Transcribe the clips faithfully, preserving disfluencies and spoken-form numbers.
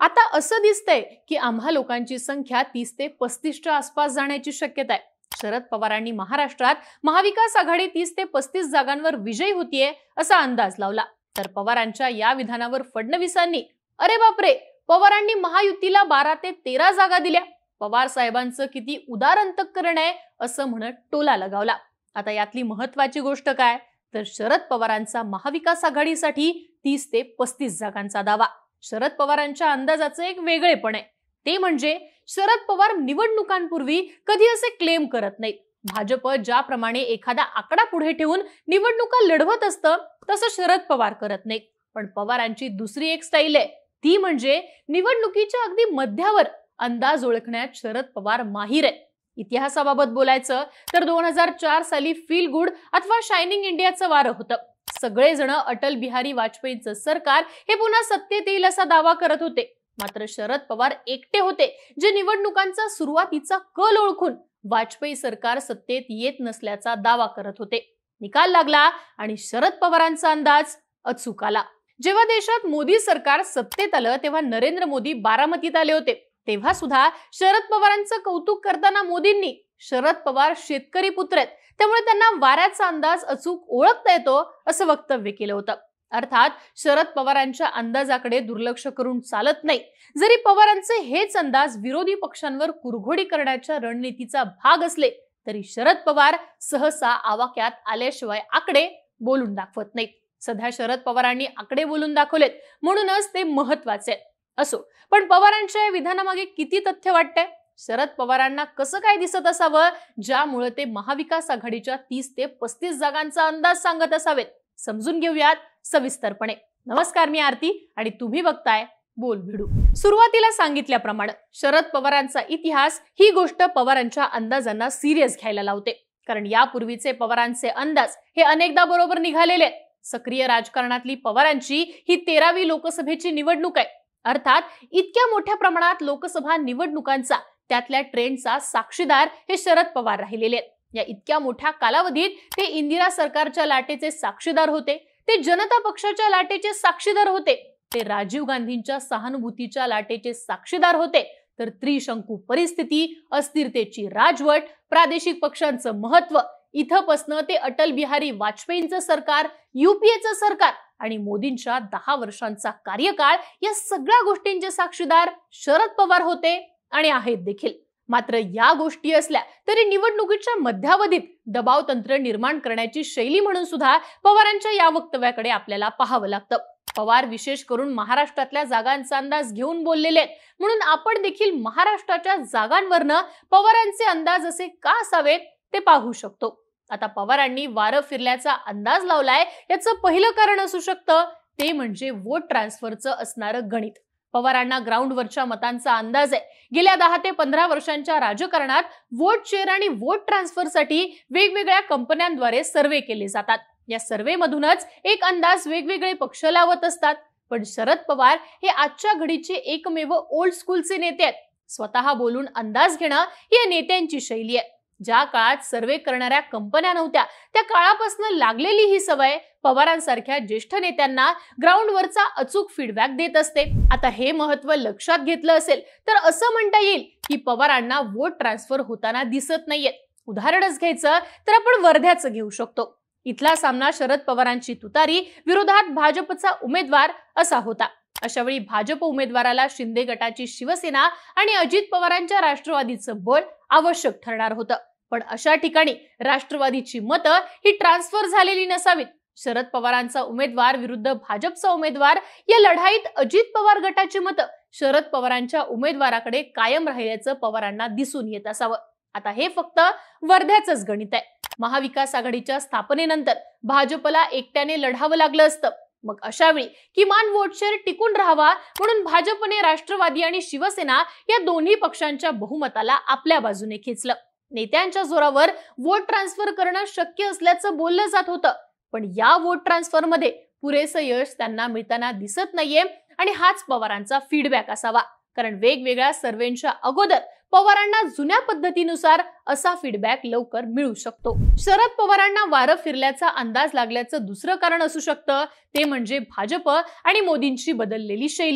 आता असं दिसतंय की आम्हा लोकांची संख्या तीस ते पस्तीसच्या आसपास जाण्याची शक्यता आहे। शरद पवारांनी महाराष्ट्रात महाविकास आघाडी तीस ते पस्तीस जागांवर विजयी होतीये असा अंदाज लावला, तर पवारांच्या या विधानावर फडणवीसांनी अरे बापरे, पवारांनी महायुतीला बारा ते तेरा जागा दिल्या, पवार साहेबांचं किती उदार अंतःकरण आहे असं म्हणत टोला लगावला। आता यातली महत्वाची गोष्ट काय, तर शरद पवारांचा महाविकास आघाडीसाठी तीस ते पस्तीस जागांचा दावा। शरद पवारांच्या अंदाजाचं एक वेगळेपण आहे, ते म्हणजे शरद पवार निवडणुकांपूर्वी कधी असे क्लेम करत नाहीत। भाजप ज्याप्रमाणे एखादा आकडा पुढे ठेवून निवडणुका लढवत असतं तसं शरद पवार करत नाहीत। पण पवारांची दुसरी एक स्टाईल आहे, ती म्हणजे निवडणुकीच्या अगदी मध्यावर अंदाज ओळखण्यात शरद पवार माहिर आहे। इतिहासाबाबत बोलायचं तर दोन हजार चार साली फील गुड अथवा शायनिंग इंडियाचं वारं होतं। सगळेजण अटल बिहारी वाजपेयींचं सरकार हे पुन्हा सत्तेत येईल असा दावा करत होते, मात्र शरद पवार एकटे होते जे निवडणुकांचा सुरुवातीचा कल ओळखून वाजपेयी सरकार सत्तेत येत नसल्याचा दावा करत होते। निकाल लागला आणि शरद पवारांचा अंदाज अचूक आला। जेव्हा देशात मोदी सरकार सत्तेत आलं तेव्हा नरेंद्र मोदी बारामतीत आले होते, तेव्हा सुद्धा शरद पवारांचं कौतुक करताना मोदींनी शरद पवार शेतकरी पुत्र आहेत, त्यामुळे त्यांना वाऱ्याचा अंदाज अचूक ओळखता येतो असं वक्तव्य केलं होतं। अर्थात शरद पवारांच्या अंदाजाकडे दुर्लक्ष करून चालत नाही। जरी पवारांचे हेच अंदाज विरोधी पक्षांवर कुरघोडी करण्याच्या रणनीतीचा भाग असले तरी शरद पवार सहसा आवाक्यात आल्याशिवाय आकडे बोलून दाखवत नाहीत। सध्या शरद पवारांनी आकडे बोलून दाखवलेत म्हणूनच ते महत्वाचे आहेत। असो, पण पवारांच्या या विधानामागे किती तथ्य वाटतंय? शरद पवारांना कसं काय दिसत असावं ज्यामुळे ते महाविकास आघाडीच्या तीस ते पस्तीस जागांचा अंदाज सांगत असावेत? समजून घेऊयात सविस्तरपणे। नमस्कार, मी आरती आणि तुम्ही बघताय बोल भिडू। सुरुवातीला सांगितल्याप्रमाणे शरद पवारांचा इतिहास ही गोष्ट पवारांच्या अंदाजांना सिरियस घ्यायला लावते, कारण यापूर्वीचे पवारांचे अंदाज हे अनेकदा बरोबर निघालेले आहेत। सक्रिय राजकारणातली पवारांची ही तेरावी लोकसभेची निवडणूक आहे, अर्थात इतक्या मोठ्या प्रमाणात लोकसभा निवडणुकांचा त्यातल्या ट्रेंडचा साक्षीदार हे शरद पवार राहिलेले आहेत। या इतक्या मोठ्या कालावधीत ते इंदिरा सरकारच्या लाटेचे साक्षीदार होते, ते जनता पक्षाच्या लाटेचे साक्षीदार होते, ते राजीव गांधींच्या सहानुभूतीच्या लाटेचे साक्षीदार होते, तर त्रिशंकू परिस्थिती, अस्थिरतेची राजवट, प्रादेशिक पक्षांचं महत्व, इथंपासनं ते अटल बिहारी वाजपेयींचं सरकार, युपीएचं सरकार आणि मोदींच्या दहा वर्षांचा कार्यकाळ, या सगळ्या गोष्टींचे साक्षीदार शरद पवार होते आणि आहेत देखील। मात्र या गोष्टी असल्या तरी निवडणुकीच्या मध्यावधीत दबाव तंत्र निर्माण करण्याची शैली म्हणून सुद्धा पवारांच्या या वक्तव्याकडे आपल्याला पाहावं लागतं। पवार विशेष करून महाराष्ट्रातल्या जागांचा अंदाज घेऊन बोललेले आहेत, म्हणून आपण देखील महाराष्ट्राच्या जागांवरनं पवारांचे अंदाज असे का असावेत ते पाहू शकतो। आता पवारांनी वारं फिरल्याचा अंदाज लावलाय, याचं पहिलं कारण असू शकतं ते म्हणजे वोट ट्रान्सफरचं असणारं गणित। पवारांना ग्राउंडवरच्या मतांचा अंदाज आहे। गेल्या दहा ते पंधरा वर्षांच्या राजकारणात वोट शेअर आणि वोट ट्रान्सफरसाठी वेगवेगळ्या कंपन्यांद्वारे सर्वे केले जातात। या सर्वे मधूनच एक अंदाज वेगवेगळे पक्ष लावत असतात। पण शरद पवार हे आजच्या घडीचे एकमेव ओल्ड स्कूलचे नेते आहेत। स्वतः बोलून अंदाज घेणं ही या नेत्यांची शैली आहे। ज्या काळात सर्वे करणाऱ्या कंपन्या नव्हत्या त्या काळापासून लागलेली ही सवय पवारांसारख्या ज्येष्ठ नेत्यांना ग्राउंडवरचा अचूक फीडबॅक देत असते। आता हे महत्व लक्षात घेतलं असेल तर असं म्हणता येईल की पवारांना वोट ट्रान्सफर होताना दिसत नाहीयेत। उदाहरणच घ्यायचं तर आपण वर्ध्याचं घेऊ शकतो। इथला सामना शरद पवारांची तुतारी विरोधात भाजपचा उमेदवार असा होता। अशावेळी भाजप उमेदवाराला शिंदे गटाची शिवसेना आणि अजित पवारांच्या राष्ट्रवादीचं बळ आवश्यक ठरणार होतं, पण अशा ठिकाणी राष्ट्रवादीची मतं ही ट्रान्सफर झालेली नसावीत। शरद पवारांचा उमेदवार विरुद्ध भाजपचा उमेदवार, या लढाईत अजित पवार गटाची मतं शरद पवारांच्या उमेदवाराकडे कायम राहिल्याचं पवारांना दिसून येत असावं। आता हे फक्त वर्ध्याचंच गणित आहे। महाविकास आघाडीच्या स्थापनेनंतर भाजपला एकट्याने लढावं लागलं असतं, मग अशावेळी किमान वोट शेअर टिकून राहावा म्हणून भाजपने राष्ट्रवादी आणि शिवसेना या दोन्ही पक्षांच्या बहुमताला आपल्या बाजूने खेचलं। नेत्यांच्या जोरावर वोट ट्रान्सफर करणं शक्य असल्याचं बोललं जात होतं, पण या वोट ट्रान्सफर मध्ये पुरेसं यश त्यांना मिळताना दिसत नाहीये आणि हाच पवारांचा फीडबॅक असावा, कारण वेगवेगळ्या सर्वेंच्या अगोदर पवारांना जुन्या पद्धतीनुसार असा फीडबॅक लवकर मिळू शकतो। शरद पवारांना वारं फिरल्याचा अंदाज लागल्याचं दुसरं कारण असू शकतं ते म्हणजे भाजप आणि मोदींची बदललेली शैली।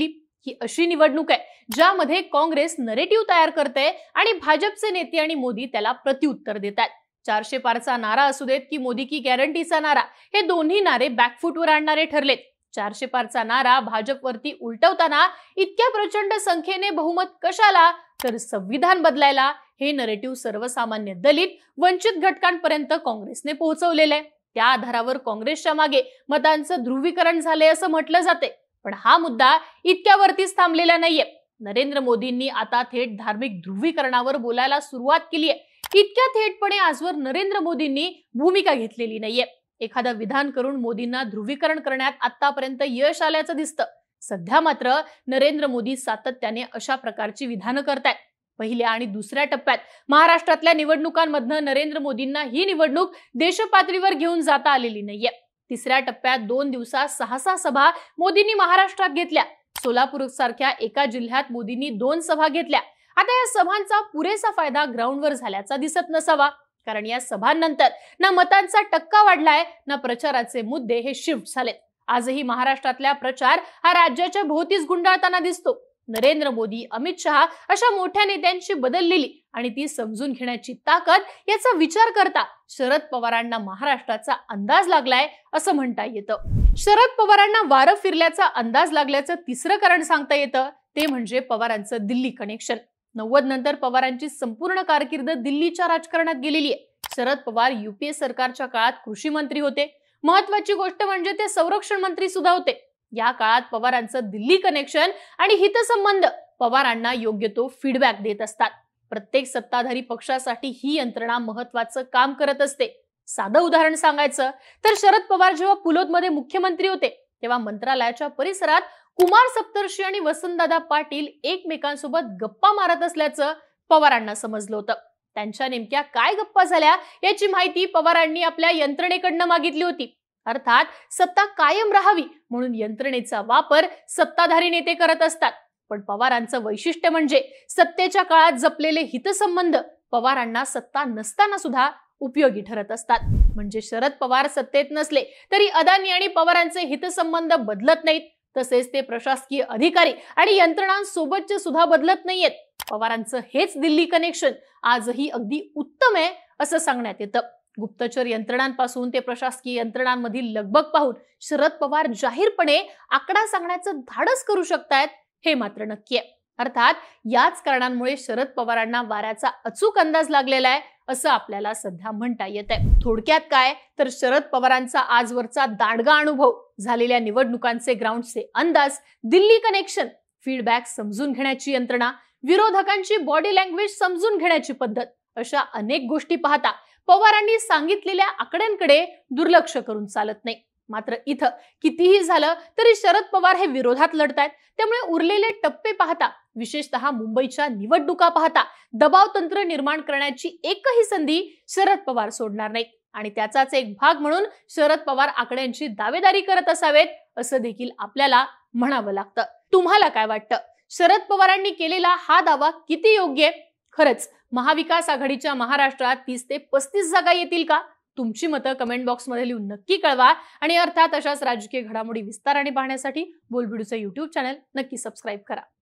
ही अशी निवडणूक आहे ज्यामध्ये काँग्रेस नरेटिव्ह तयार करते आणि भाजपचे नेते आणि मोदी त्याला प्रत्युत्तर देतात. चारशे पारचा नारा असू देत की मोदी की गॅरंटीचा नारा, हे दोन्ही नारे बॅकफूटवर आणणारे ठरलेत. चारशे पारचा नारा भाजपवरती उलटवताना इतक्या प्रचंड संख्येने बहुमत कशाला, तर संविधान बदलायला हे नरेटिव्ह सर्वसामान्य दलित वंचित घटकांपर्यंत काँग्रेसने पोहोचवलेलं आहे. त्या आधारावर काँग्रेसच्या मागे मतांचं ध्रुवीकरण झालंय असं म्हटलं जाते. पण हा मुद्दा इतक्यावरतीच थांबलेला नाहीये. नरेंद्र मोदींनी आता थेट धार्मिक ध्रुवीकरणावर बोलायला सुरुवात केली आहे. इतक्या थेटपणे आजवर नरेंद्र मोदींनी भूमिका घेतलेली नाहीये. एखादं विधान करून मोदींना ध्रुवीकरण करण्यात आतापर्यंत यश आल्याचं दिसतं. सध्या मात्र नरेंद्र मोदी सातत्याने अशा प्रकारची विधानं करतायत. पहिल्या आणि दुसऱ्या टप्प्यात महाराष्ट्रातल्या निवडणुकांमधनं नरेंद्र मोदींना ही निवडणूक देशपातळीवर घेऊन जाता आलेली नाहीये. तिसऱ्या टप्प्यात दोन दिवसात सहा सहा सभा मोदींनी महाराष्ट्रात घेतल्या. सोलापूर सारख्या एका जिल्ह्यात मोदींनी दोन सभा घेतल्या. आता या सभांचा पुरेसा फायदा ग्राउंडवर झाल्याचा दिसत नसावा, कारण या सभांनंतर ना मतांचा टक्का वाढलाय ना प्रचाराचे मुद्दे हे शिफ्ट झालेत. आजही महाराष्ट्रातला प्रचार हा राज्याच्या भोवतीच गुंडाळताना दिसतो. नरेंद्र मोदी, अमित शहा अशा मोठ्या नेत्यांची बदललेली आणि ती समजून घेण्याची ताकद याचा विचार करता शरद पवारांना महाराष्ट्राचा अंदाज लागलाय असं म्हणता येतं. शरद पवारांना वारं फिरल्याचा अंदाज लागल्याचं तिसरं कारण सांगता येतं ते म्हणजे पवारांचं दिल्ली कनेक्शन. नव्वद नंतर पवारांची संपूर्ण कारकीर्द दिल्लीच्या राजकारणात गेलेली आहे. शरद पवार युपीए सरकारच्या काळात कृषी मंत्री होते. महत्वाची गोष्ट म्हणजे ते संरक्षण मंत्री सुद्धा होते. या काळात पवारांचं दिल्ली कनेक्शन आणि हितसंबंध पवारांना योग्य तो फीडबॅक देत असतात. प्रत्येक सत्ताधारी पक्षासाठी ही यंत्रणा महत्वाचं काम करत असते. साधं उदाहरण सांगायचं तर शरद पवार जेव्हा पुलोदमध्ये मुख्यमंत्री होते तेव्हा मंत्रालयाच्या परिसरात कुमार सप्तर्षी आणि वसंतदादा पाटील एकमेकांसोबत गप्पा मारत असल्याचं पवारांना समजलं होतं. त्यांच्या नेमक्या काय गप्पा झाल्या याची माहिती पवारांनी आपल्या यंत्रणेकडनं मागितली होती. अर्थात सत्ता कायम राहावी म्हणून यंत्रणेचा वापर सत्ताधारी नेते करत असतात. पण पवारांचं वैशिष्ट्य म्हणजे सत्तेच्या काळात जपलेले हितसंबंध पवारांना सत्ता नसताना सुद्धा उपयोगी ठरत असतात. म्हणजे शरद पवार सत्तेत नसले तरी अदानी आणि पवारांचे हितसंबंध बदलत नाहीत. तसेच ते प्रशासकीय अधिकारी आणि यंत्रणांसोबतचे सुद्धा बदलत नाहीयेत. पवारांचं हेच दिल्ली कनेक्शन आजही अगदी उत्तम आहे असं सांगण्यात येतं. गुप्तचर यंत्रणांपासून ते प्रशासकीय यंत्रणांमधील लगबग पाहून शरद पवार जाहीरपणे आकडा सांगण्याचं धाडस करू शकतायत हे मात्र नक्की आहे. अर्थात याच कारणांमुळे शरद पवारांना वाऱ्याचा अचूक अंदाज लागलेला आहे असं आपल्याला सध्या म्हणता येत आहे. थोडक्यात काय तर शरद पवारांचा आजवरचा दांडगा अनुभव, झालेल्या निवडणुकांचे ग्राउंडचे अंदाज, दिल्ली कनेक्शन, फीडबॅक समजून घेण्याची यंत्रणा, विरोधकांची बॉडी लँग्वेज समजून घेण्याची पद्धत, अशा अनेक गोष्टी पाहता पवारांनी सांगितलेल्या आकड्यांकडे दुर्लक्ष करून चालत नाही. मात्र इथं कितीही झालं तरी शरद पवार हे विरोधात लढतायत. त्यामुळे उरलेले टप्पे पाहता, विशेषतः मुंबईच्या निवडणुका पाहता दबाव तंत्र निर्माण करण्याची एकही संधी शरद पवार सोडणार नाहीत. आणि त्याचाच एक भाग म्हणून शरद पवार आकड्यांची दावेदारी करत असावेत असं देखील आपल्याला म्हणावं लागतं. तुम्हाला काय वाटतं? शरद पवारांनी केलेला हा दावा किती योग्य आहे? खरंच महाविकास आघाडीच्या महाराष्ट्रात तीस ते पस्तीस जागा येतील का? तुमची मतं कमेंट बॉक्स मध्ये लिहून नक्की कळवा. आणि अर्थात अशाच राजकीय घडामोडी विस्ताराने पाहण्यासाठी बोलबिडूचं युट्यूब चॅनल नक्की सबस्क्राईब करा.